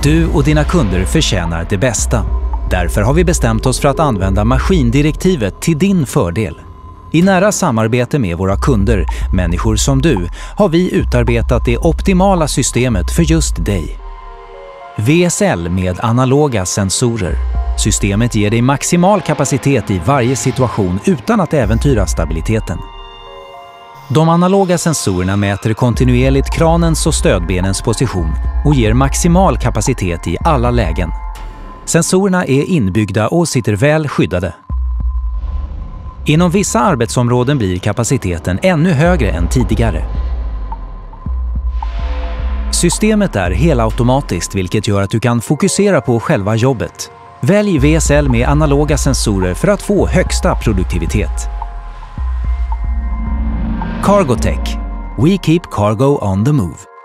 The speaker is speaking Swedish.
Du och dina kunder förtjänar det bästa. Därför har vi bestämt oss för att använda maskindirektivet till din fördel. I nära samarbete med våra kunder, människor som du, har vi utarbetat det optimala systemet för just dig. VSL med analoga sensorer. Systemet ger dig maximal kapacitet i varje situation utan att äventyra stabiliteten. De analoga sensorerna mäter kontinuerligt kranens och stödbenens position och ger maximal kapacitet i alla lägen. Sensorerna är inbyggda och sitter väl skyddade. Inom vissa arbetsområden blir kapaciteten ännu högre än tidigare. Systemet är helautomatiskt, vilket gör att du kan fokusera på själva jobbet. Välj VSL med analoga sensorer för att få högsta produktivitet. Cargotec. We keep cargo on the move.